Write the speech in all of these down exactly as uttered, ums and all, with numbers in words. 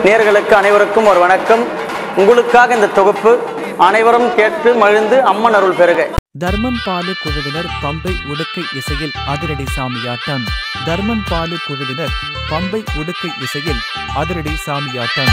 நேயர்களுக்கு அனைவருக்கும் ஒரு வணக்கம். உங்களுக்காக இந்த தொகுப்பு. அனைவரும் கேட்டு மகிழ்ந்து அம்மன் அருள் பெறுக. தர்மம் பாலு குழுவினர் பம்பை உடுக்கை இசையில் அதிரடி சாமியாட்டம். தர்மம் பாலு குழுவினர் பம்பை உடுக்கை இசையில் அதிரடி சாமியாட்டம்.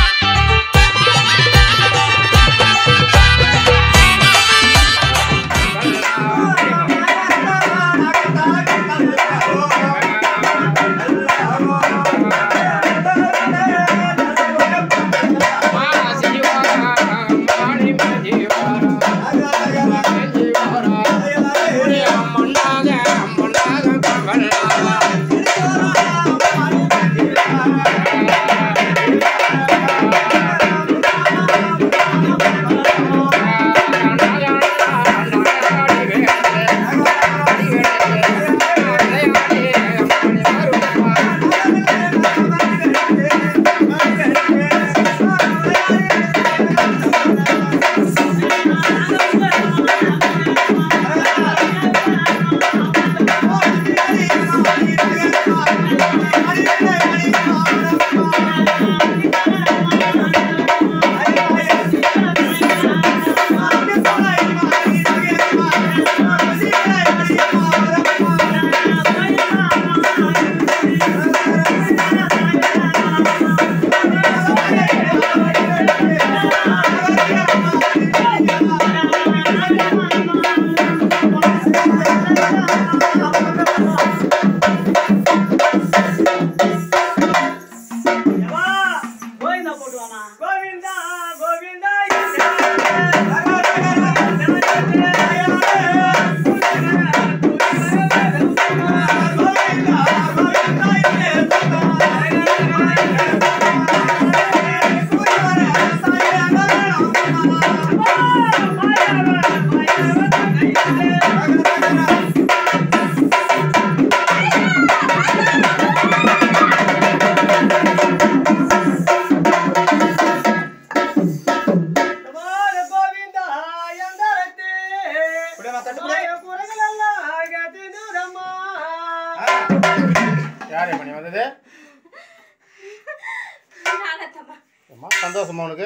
சந்தோஷமா உனக்கு?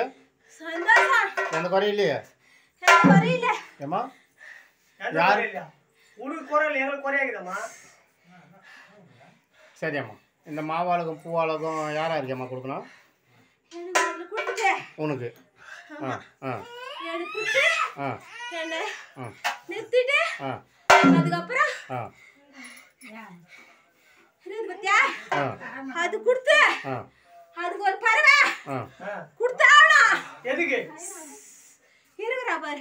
எந்த குறையும் இல்லையா? ஏமா யாரு உனக்கு குறை இல்லை, எங்களுக்கு குறையாக்குதம்மா. சரி அம்மா, இந்த மாவாளகம் பூவாளகம் யாரா இருக்கேம்மா கொடுக்கணும்? உனக்கு ஆ ஆ ஆ ஆ அது கொடுத்து அதுக்கு ஒரு பறவை கொடுத்தாவனா எதுக்கு இருக்குறா பாரு.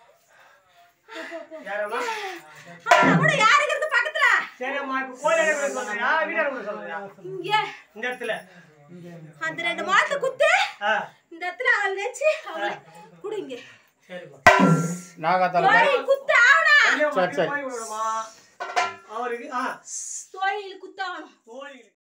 யாரம்மா? அவன கூட யாருக்கு இருந்து பக்கத்துல? சரிம்மா, இப்ப கோயில கூட சொல்றியா, வீட்ல கூட சொல்றியா? இங்க இந்த இடத்துல அந்த ரெண்டு மாத்து குத்து இந்த இடத்துல அவள வெச்சு அவள குடுங்க. சரிம்மா. நாகாத்தால கோயில் குத்தாவனா? சரி சரி அவருக்கு ஆ கோயில் குத்தாவனா? கோயில்